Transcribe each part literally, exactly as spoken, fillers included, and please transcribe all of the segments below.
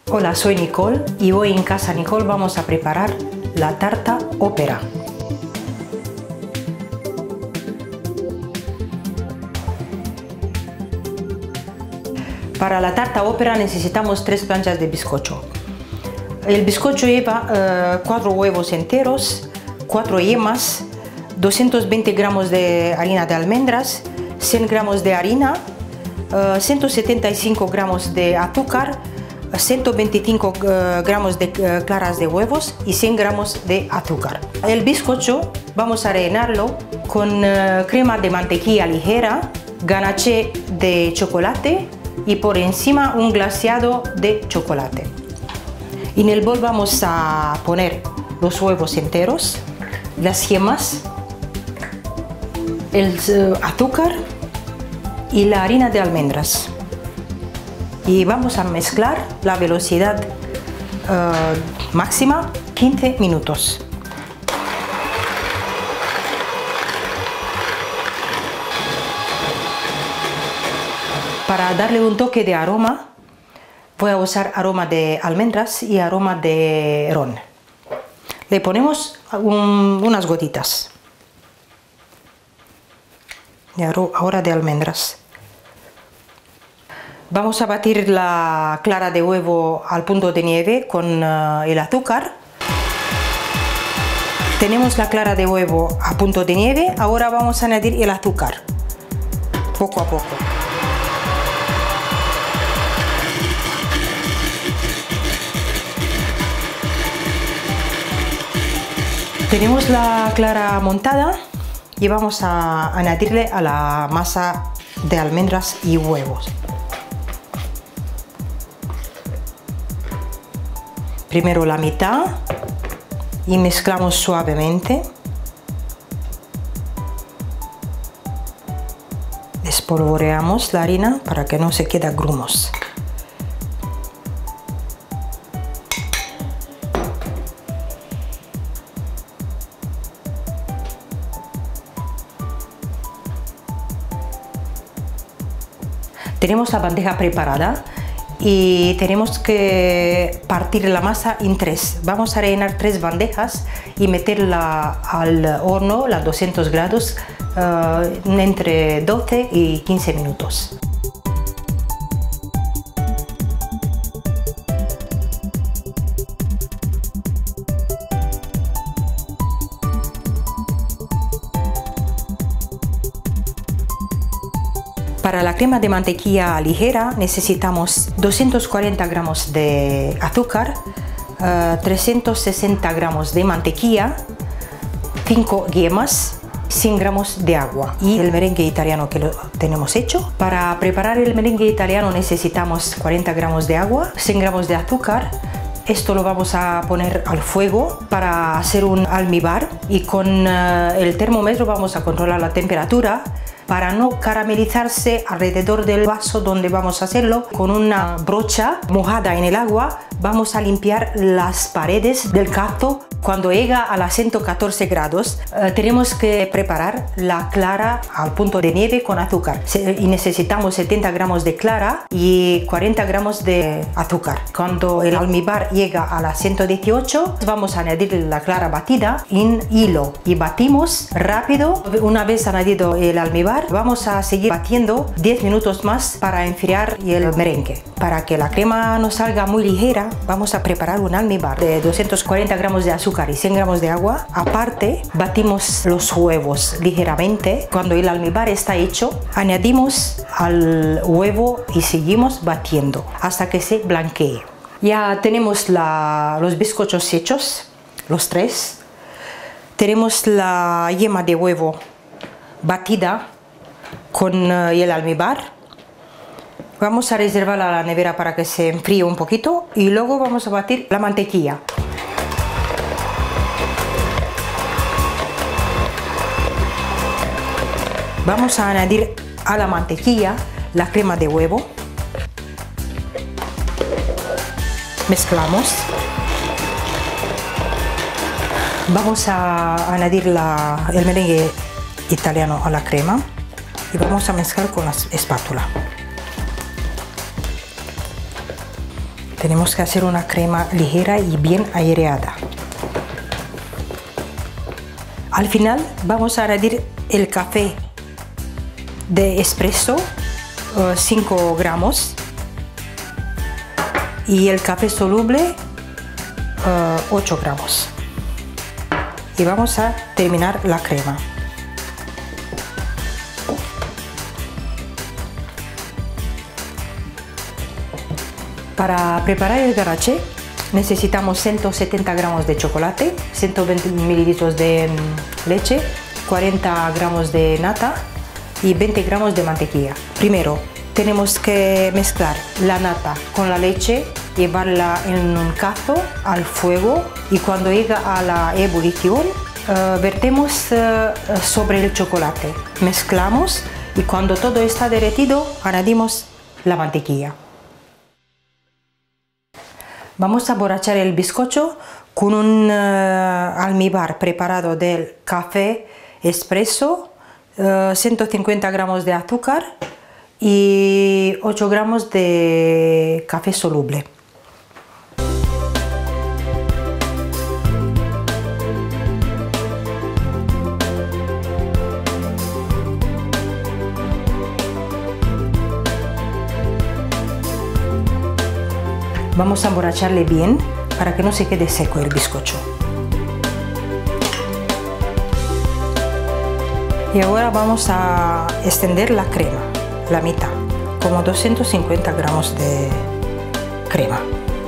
Hola, soy Nicole y hoy en Casa Nicole vamos a preparar la tarta ópera. Para la tarta ópera necesitamos tres planchas de bizcocho. El bizcocho lleva uh, cuatro huevos enteros, cuatro yemas, doscientos veinte gramos de harina de almendras, cien gramos de harina, uh, ciento setenta y cinco gramos de azúcar, ciento veinticinco uh, gramos de uh, claras de huevos y cien gramos de azúcar. El bizcocho vamos a rellenarlo con uh, crema de mantequilla ligera, ganache de chocolate y por encima un glaseado de chocolate. En el bol vamos a poner los huevos enteros, las yemas, el uh, azúcar y la harina de almendras. Y vamos a mezclar la velocidad uh, máxima quince minutos. Para darle un toque de aroma, voy a usar aroma de almendras y aroma de ron. Le ponemos un, unas gotitas. Y ahora de almendras. Vamos a batir la clara de huevo al punto de nieve con uh, el azúcar. Tenemos la clara de huevo a punto de nieve, ahora vamos a añadir el azúcar, poco a poco. Tenemos la clara montada y vamos a añadirle a la masa de almendras y huevos. Primero la mitad y mezclamos suavemente. Espolvoreamos la harina para que no se quede grumos. Tenemos la bandeja preparada y tenemos que partir la masa en tres. Vamos a rellenar tres bandejas y meterla al horno a doscientos grados uh, entre doce y quince minutos. Para la crema de mantequilla ligera necesitamos doscientos cuarenta gramos de azúcar, uh, trescientos sesenta gramos de mantequilla, cinco yemas, cien gramos de agua y el merengue italiano que lo tenemos hecho. Para preparar el merengue italiano necesitamos cuarenta gramos de agua, cien gramos de azúcar. Esto lo vamos a poner al fuego para hacer un almíbar y con uh, el termómetro vamos a controlar la temperatura para no caramelizarse alrededor del vaso donde vamos a hacerlo. Con una brocha mojada en el agua vamos a limpiar las paredes del cazo. Cuando llega a los ciento catorce grados eh, tenemos que preparar la clara al punto de nieve con azúcar Se, y necesitamos setenta gramos de clara y cuarenta gramos de azúcar. Cuando el almíbar llega a las ciento dieciocho vamos a añadir la clara batida en hilo y batimos rápido. Una vez añadido el almíbar vamos a seguir batiendo diez minutos más para enfriar el merengue. Para que la crema no salga muy ligera vamos a preparar un almíbar de doscientos cuarenta gramos de azúcar y cien gramos de agua. Aparte batimos los huevos ligeramente. Cuando el almíbar está hecho añadimos al huevo y seguimos batiendo hasta que se blanquee. Ya tenemos la, los bizcochos hechos, los tres. Tenemos la yema de huevo batida con el almíbar. Vamos a reservarla a la nevera para que se enfríe un poquito y luego vamos a batir la mantequilla. Vamos a añadir a la mantequilla la crema de huevo. Mezclamos. Vamos a añadir la, el merengue italiano a la crema y vamos a mezclar con la espátula. Tenemos que hacer una crema ligera y bien aireada. Al final vamos a añadir el café de espresso, uh, cinco gramos, y el café soluble, uh, ocho gramos. Y vamos a terminar la crema. Para preparar el ganache necesitamos ciento setenta gramos de chocolate, ciento veinte mililitros de leche, cuarenta gramos de nata y veinte gramos de mantequilla. Primero tenemos que mezclar la nata con la leche, llevarla en un cazo al fuego y cuando llega a la ebullición uh, vertemos uh, sobre el chocolate, mezclamos y cuando todo está derretido añadimos la mantequilla. Vamos a emborrachar el bizcocho con un uh, almíbar preparado del café espresso, uh, ciento cincuenta gramos de azúcar y ocho gramos de café soluble. Vamos a emborracharle bien para que no se quede seco el bizcocho. Y ahora vamos a extender la crema, la mitad, como doscientos cincuenta gramos de crema.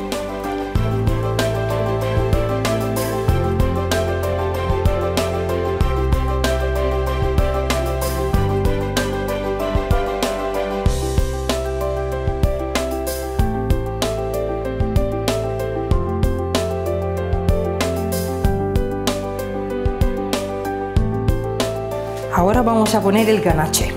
Ahora vamos a poner el ganache.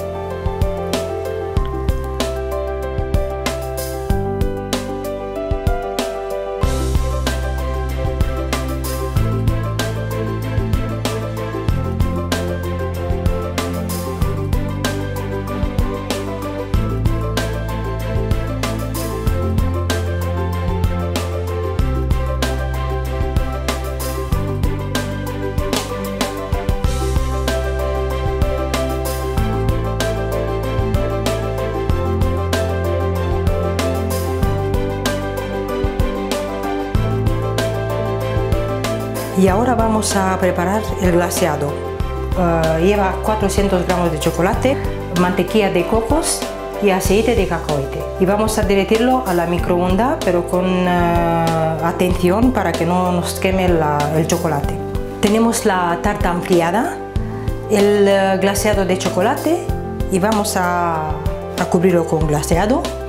Y ahora vamos a preparar el glaseado. Uh, lleva cuatrocientos gramos de chocolate, mantequilla de cocos y aceite de cacahuete. Y vamos a derretirlo a la microonda, pero con uh, atención para que no nos queme la, el chocolate. Tenemos la tarta enfriada, el uh, glaseado de chocolate y vamos a, a cubrirlo con glaseado.